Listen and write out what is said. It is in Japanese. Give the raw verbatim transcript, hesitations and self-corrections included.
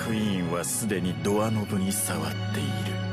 クイーンはすでにドアノブに触っている。